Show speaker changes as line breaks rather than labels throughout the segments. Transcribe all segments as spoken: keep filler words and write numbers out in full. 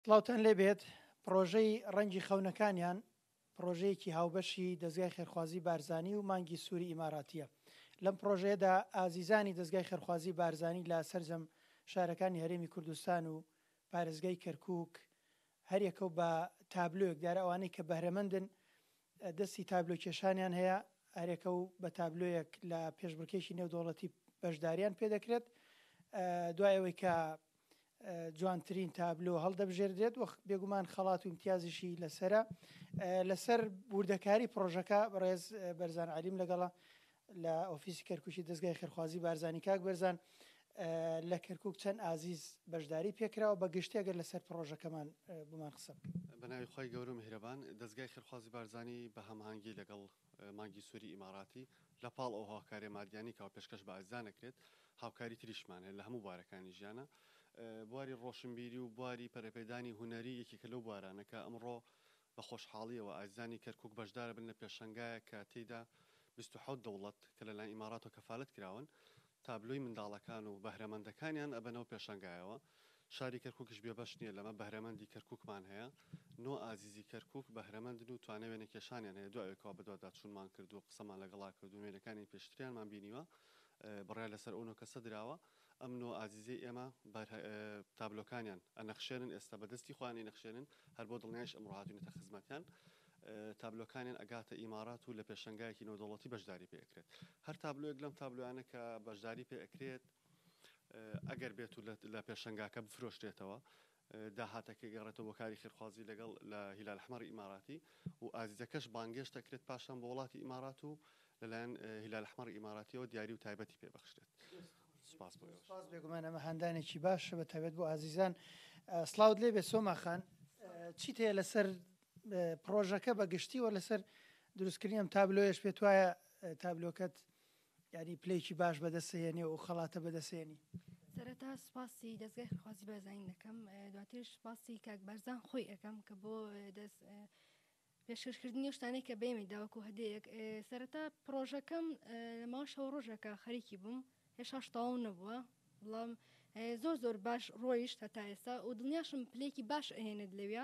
سڵاوتان لێبێت. پرۆژەی ڕەنگی خەونەکانیان پرۆژەیەکی هاوبەشی دەستگای خێرخوازی بارزانی و مانگی سووری ئیماراتیە. لەم پرۆژەیەدا ئازیزانی دەستگای خێرخوازی بارزانی لە سەرجەم شارەکانی هەرێمی کوردستان و پارێزگای کەرکووک هەرێکە و بە تابلۆیەک دیارە ئەوانەی کە بەهرەمەندن دەستی تابلۆ کێشانیان هەیە هەرێکە و بە تابلۆیەک لە پێشبڕکێکی نێودەوڵەتی بەشداریان پێدەکرێت. دوای ئەوەی کە جوانترین تابلۆ هەڵدەبژێردرێت و بێگومان خەڵات و امتیازیشی لەسرە لەسەر بوردەکاری پرۆژەکە بەڕێز بەرزان عەلیم لەگەڵا لە ئۆفیسی کەرکووکی دەستگای خێرخوازی بارزانی. کاک بەرزان، لە کەرکووک چەند ئازیز بەشداری پێکراوە بە گشتی ئەگەر لەسەر پرۆژەکەمان بمان قسە بکەین.
بەناوی خۆی گەورە و میهرەبان، دەستگای خێرخوازی بارزانی بە هەماهەنگی لەگەڵ مانگی سووری ئیماراتی لە پاڵ ئەو هاوکاری مادیانی کە پێشکەش بە ئازیزان دەکرێت هاوکاری تریشمان هەیە لە هەموو بوارەکانی ژیانە. بواری ڕۆشنبیری و بواری پەرەپێدانی هوەری یەکێکە لەو بوارانەکە ئەمڕۆ بە خۆشحاڵیەوە ئازیزانی کەرکووک بەشدارە بن لە پێشەنگایە کە تێیدا بیست و حەوت دەوڵەت کە لەلایەن ئیمارات و کەفالەت کراون تابلۆی منداڵەکان و بەهرەمەندەکانیان ئەبەنەوە پێشەنگایەوە. شاری کەرکووکش بێبەش نییە لەمە بەهرەمەندی کەرکووکمان هەیە. نۆ ئازیزی کەرکووک بەهرەمەندن و توانە وێنە کێشانیان هەیە. دوایەوەی بەدووادا چوونمان کرد و قسەمان لەگەڵا کرد و وێنەکانی پێشتریانمان بینیوە بڕای لەسەر ئەو کەسە دراوە. ئەم نۆ ئازیزی ئێمە تابلۆکانیان ئەنەخشێنن، ئێستا بەدەستی خۆیانی نەخشێنن هەر بۆ دڵنیایش ئەمڕۆ هاتوونەتە خزمەتیان. تابلۆکانیان ئەگاتە ئیمارات و لە پێشەنگایەکی نێودەوڵەتی بەشداری پێ ئەکرێت. هەر تابلۆیەک لەم تابلۆیانە کە بەشداری پێ ئەکرێت ئەگەر بێت و لە پێشەنگاکە بفرۆشتێتەوە داهاتەکە گەڕێتەوە بۆ کاری خێرخوازی لەگەڵ لە هیلال ئەحمەر ئیماراتی و ئازیزەکەش بانگێشت دەکرێت پاشان بە وڵاتی ئیمارات و لەلایەن هیلال ئەحمەر ئیماراتیەوە دیاری و تایبەتی پێبەخشرێت.
سپاس بێگومان ئەمە هەندانێکی باشە بە تایبەت بۆ ئازیزان. سڵاوت لێبێ سۆما خان، چیت هەیە لەسەر پرۆژەکە بە گشتی و لەسەر دروستکردنی ئەم تابلۆیەش پێت وایە تابلۆکەت یعنی پلێکی باش بەدەستێنێ و خەڵاتە بەدەستێنی؟
سەرەتا سپاسی دەستگای خێرخوازی بارزانی دەکەم، دواتر سپاسی کاک بەرزان خۆی ئەەکەم کە بۆ پێشکەشکردنی شتانەی کە بێمی داوەکو هەدەیەک. سەرەتا پرۆژەکەم لەماوە شەو ڕۆژەکە خەریکی بووم، هێشاش تەواو نەبووە، بەڵام زۆر زۆر باش ڕۆیشت هەتا ئێستا و دڵنیاشم پلێکی باش ئەهێنێت لەوێ.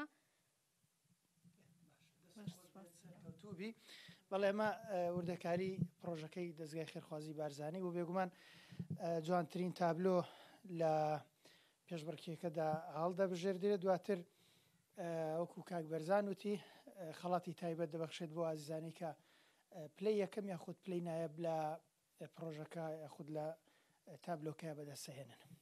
توبی بەڵێ ئەمە وردەکاری پرۆژەکەی دەستگای خێرخوازی بارزانی و بێگومان جوانترین تابلۆ لە پێشبڕکێکەدا هەڵدەبژێردرێت. دواتر وەکو کاک بەرزان وتی خەڵاتی تایبەت دەبەخشێت بۆ ئازیزانی کە پلەی یەکەم یاخود پلەی نایب لە پرۆژەکە یاخود لە تابلۆکە بەدەستهێنن.